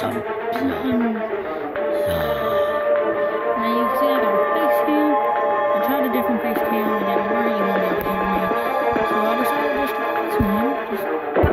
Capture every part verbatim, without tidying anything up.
some blood. Now you can see I got a face cam. I tried a different face cam, it didn't work, you won't be able to hear me. So I decided just to use one. Just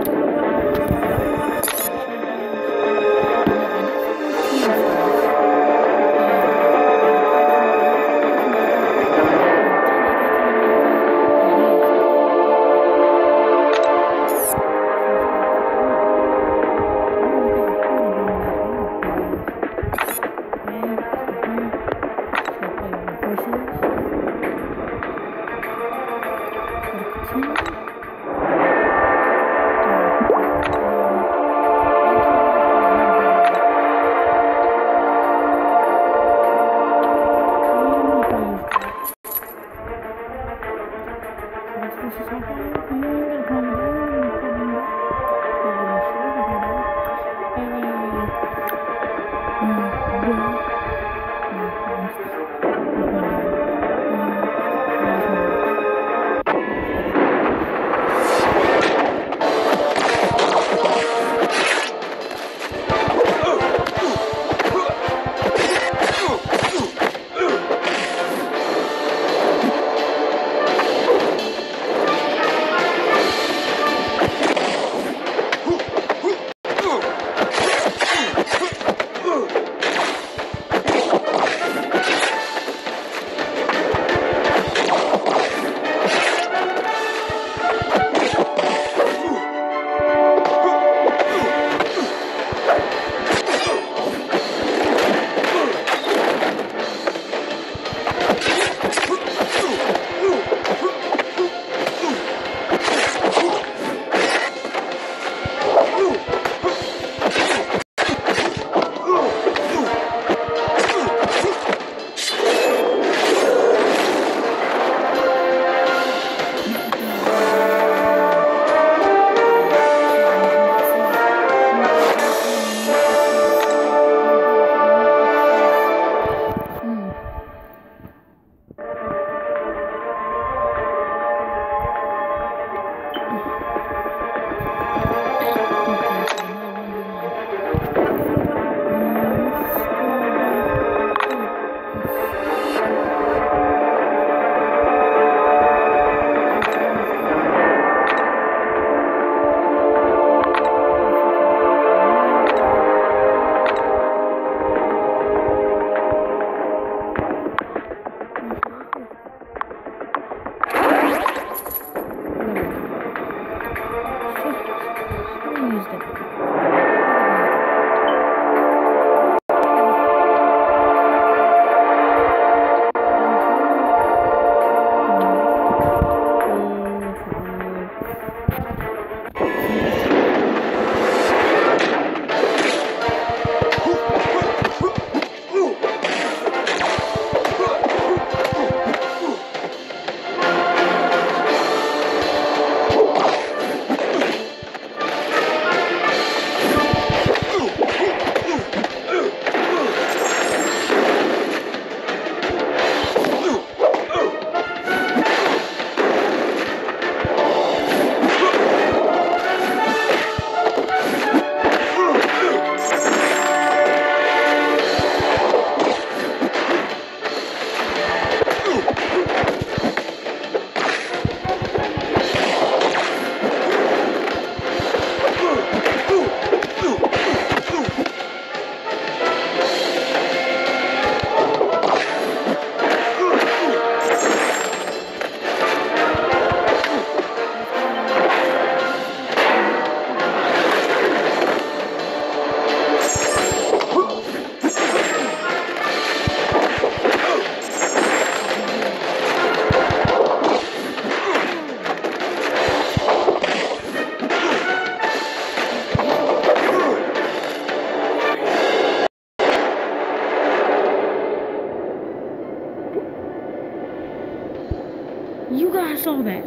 You guys saw that.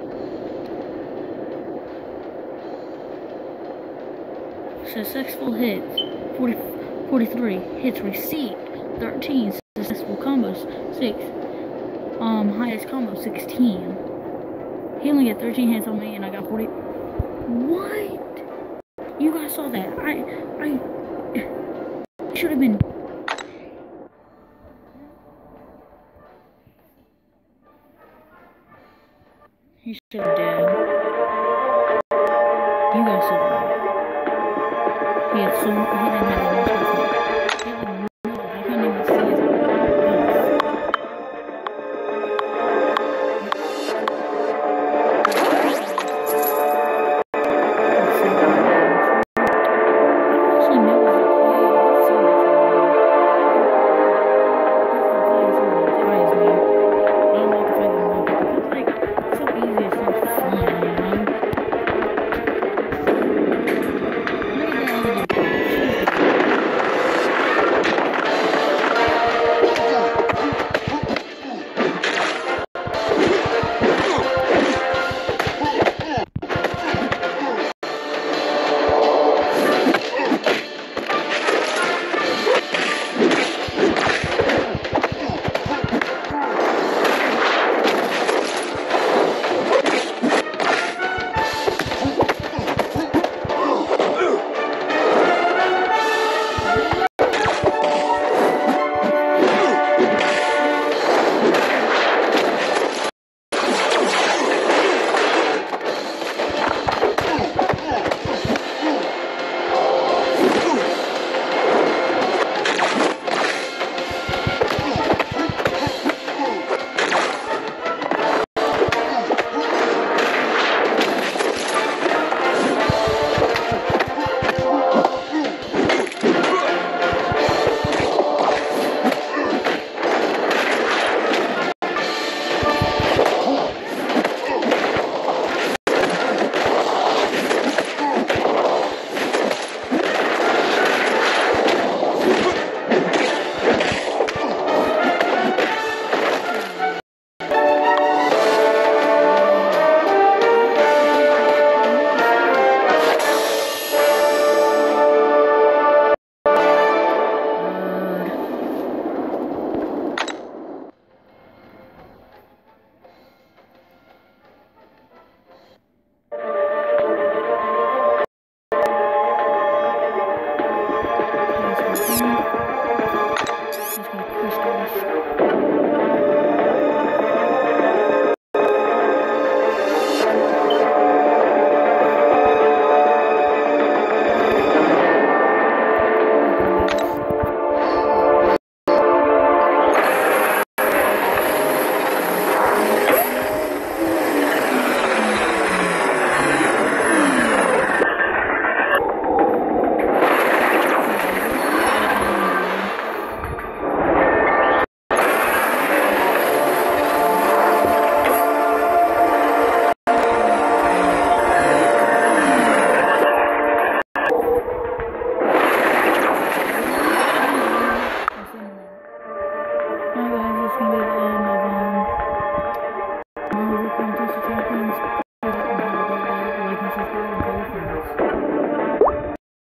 Successful hits, forty, forty-three hits received, thirteen successful combos, six. Um, highest combo, sixteen. He only got thirteen hits on me and I got forty. What? You guys saw that. I, I, It should have been. He should have dead. You guys said that. He had so he didn't have